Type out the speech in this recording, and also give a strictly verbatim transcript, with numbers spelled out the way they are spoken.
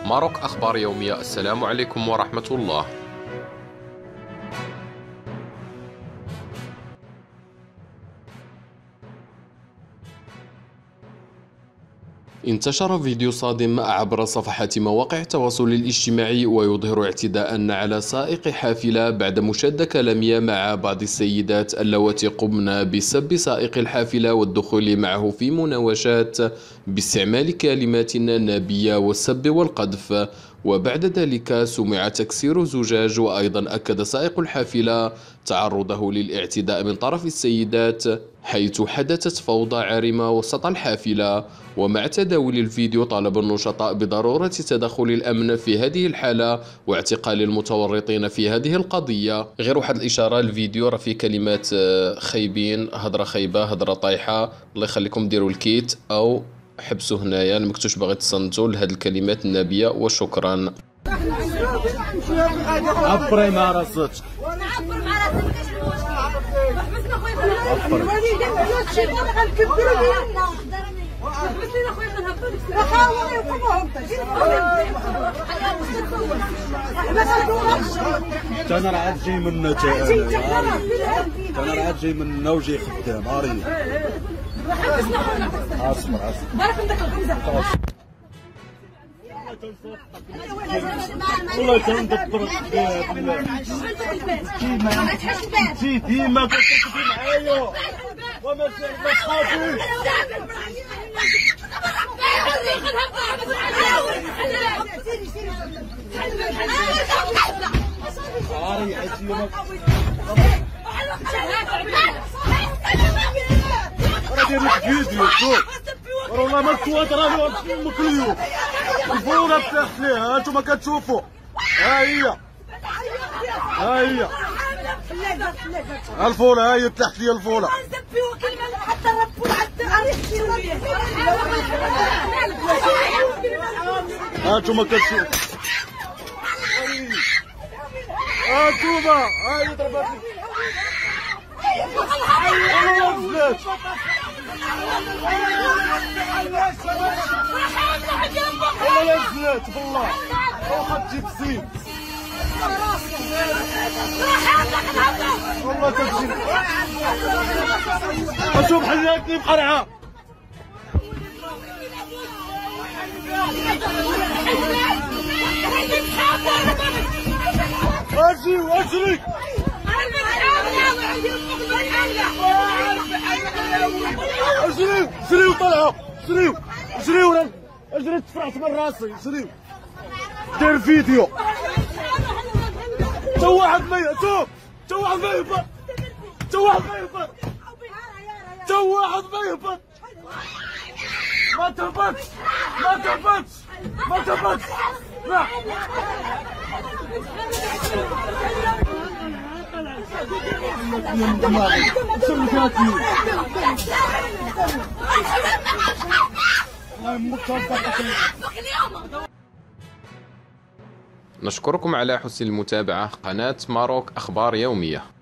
ماروك أخبار يومية. السلام عليكم ورحمة الله. انتشر فيديو صادم عبر صفحات مواقع التواصل الاجتماعي ويظهر اعتداء على سائق حافلة بعد مشادة كلامية مع بعض السيدات اللواتي قمن بسب سائق الحافلة والدخول معه في مناوشات باستعمال كلمات نابية والسب والقذف. وبعد ذلك سمع تكسير زجاج. وأيضا أكد سائق الحافلة تعرضه للاعتداء من طرف السيدات، حيث حدثت فوضى عارمة وسط الحافلة. ومع تداول الفيديو طالب النشطاء بضرورة تدخل الأمن في هذه الحالة واعتقال المتورطين في هذه القضية. غير واحد الإشارة، الفيديو راه فيه كلمات خايبين، هضرة خايبة، هضرة طايحة، الله يخليكم ديروا الكيت أو حبسوا هنايا، ما كنتوش باغي تصنتوا لهاد الكلمات النابية. وشكرا. عبري مع راسك. عبر مع راسك. حبسنا خويا. حبسنا خويا كنهبطوا لك. خاوي وقفوهم. انا راه جاي من انا راه جاي من وجاي خدام عاري. حبسنا خويا. اصبر اصبر. بارك من داك الخمسه. والله تندبر انتي ديما كتركبي معايا وما تخافيش. عاري عزيمة راه داير لك فيديو شوف والله ما كنت راني امك اليوم الفوره فتحت ليها انتوما كتشوفوا. ها هي ها هي الفوله، ها هي تحت لي الفوله. ها انتوما كتشوفوا ها انتوما ها هي ضربات والله والله نزلت بالله واخا تجيب الزيت والله تجيب. اشوف حياتني بقرعه. اجي واجري اجري اجري وطلعوا اجريو اجريو اجري تفرعت من راسي. اجريو دير فيديو. تا واحد ما شوف تا واحد ما يهبط تا واحد ما يهبط تا واحد ما يهبط. ما تهبطش ما تهبطش ما تهبطش. لا نشكركم على حسن المتابعة. قناة ماروك أخبار يومية.